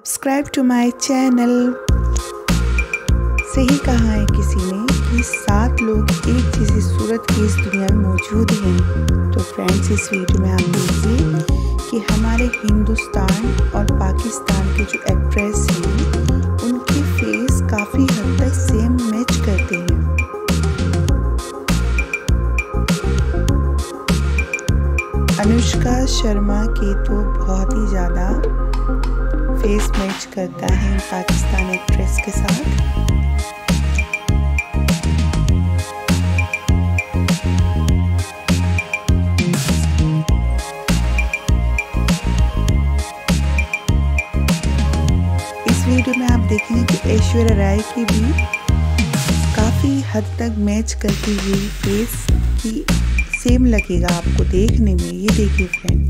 Subscribe to my channel. सही कहा है किसी ने कि 7 लोग एक जैसी सूरत की इस दुनिया में मौजूद हैं। तो फ्रेंड्स, इस वीडियो में आप देखिए कि हमारे हिंदुस्तान और पाकिस्तान के जो एक्ट्रेस हैं उनके फेस काफ़ी हद तक सेम मैच करते हैं। अनुष्का शर्मा के तो बहुत ही ज़्यादा फेस मैच करता है पाकिस्तान एक्ट्रेस के साथ। इस वीडियो में आप देखेंगे कि ऐश्वर्या राय की भी काफ़ी हद तक मैच करती हुई फेस की सेम लगेगा आपको देखने में। ये देखिए फ्रेंड।